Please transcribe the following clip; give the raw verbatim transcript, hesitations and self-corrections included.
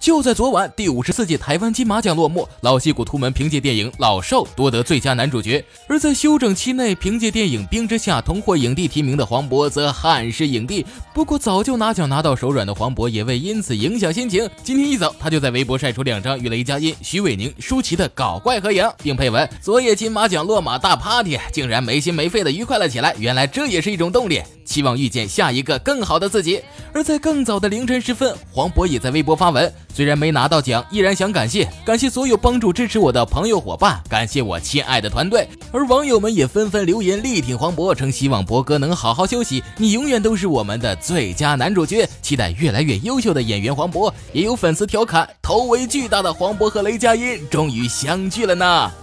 就在昨晚，第五十四届台湾金马奖落幕，老戏骨图们凭借电影《老兽》夺得最佳男主角，而在休整期内，凭借电影《冰之下》同获影帝提名的黄渤则憾失影帝。不过早就拿奖拿到手软的黄渤也未因此影响心情，今天一早他就在微博晒出两张与雷佳音、徐伟宁、舒淇的搞怪合影，并配文：昨夜金马奖落马大 party， 竟然没心没肺的愉快了起来，原来这也是一种动力，期望遇见下一个更好的自己。而在更早的凌晨时分，黄渤也在微博发文，虽然没拿到奖，依然想感谢感谢所有帮助支持我的朋友伙伴，感谢我亲爱的团队。而网友们也纷纷留言力挺黄渤，称希望博哥能好好休息，你永远都是我们的最佳男主角，期待越来越优秀的演员黄渤。也有粉丝调侃，头围巨大的黄渤和雷佳音终于相聚了呢。